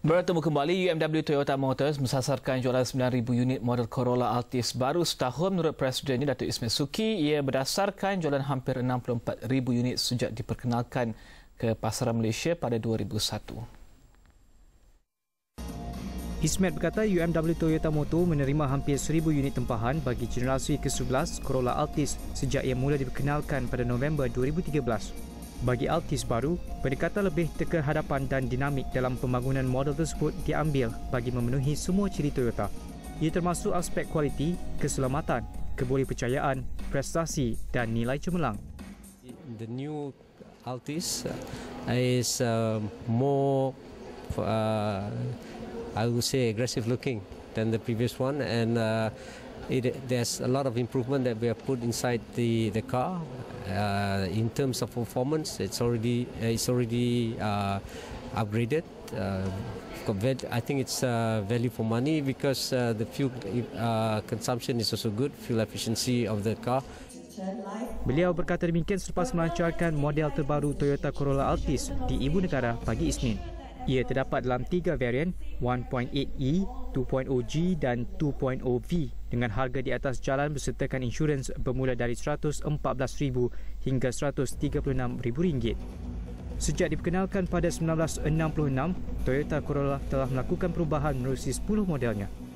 Bertemu kembali, UMW Toyota Motors mensasarkan jualan 9,000 unit model Corolla Altis baru setahun. Menurut Presidennya Datuk Ismail Suki, ia berdasarkan jualan hampir 64,000 unit sejak diperkenalkan ke pasaran Malaysia pada 2001. Ismail berkata UMW Toyota Motor menerima hampir 1,000 unit tempahan bagi generasi ke-11 Corolla Altis sejak ia mula diperkenalkan pada November 2013. Bagi Altis baru, pendekatan lebih terkehadapan dan dinamik dalam pembangunan model tersebut diambil bagi memenuhi semua ciri Toyota. Ia termasuk aspek kualiti, keselamatan, kebolehpercayaan, prestasi dan nilai cemerlang. The new Altis is more, I would say, aggressive looking than the previous one, and there's a lot of improvement that we have put inside the car. In terms of performance, it's already upgraded. I think it's value for money because the fuel consumption is also good, fuel efficiency of the car. Beliau berkata demikian selepas melancarkan model terbaru Toyota Corolla Altis di Ibu Negara pagi Isnin. Ia terdapat dalam 3 varian 1.8E, 2.0G dan 2.0V dengan harga di atas jalan bersertakan insurans bermula dari RM114,000 hingga RM136,000. Sejak diperkenalkan pada 1966, Toyota Corolla telah melakukan perubahan menerusi 10 modelnya.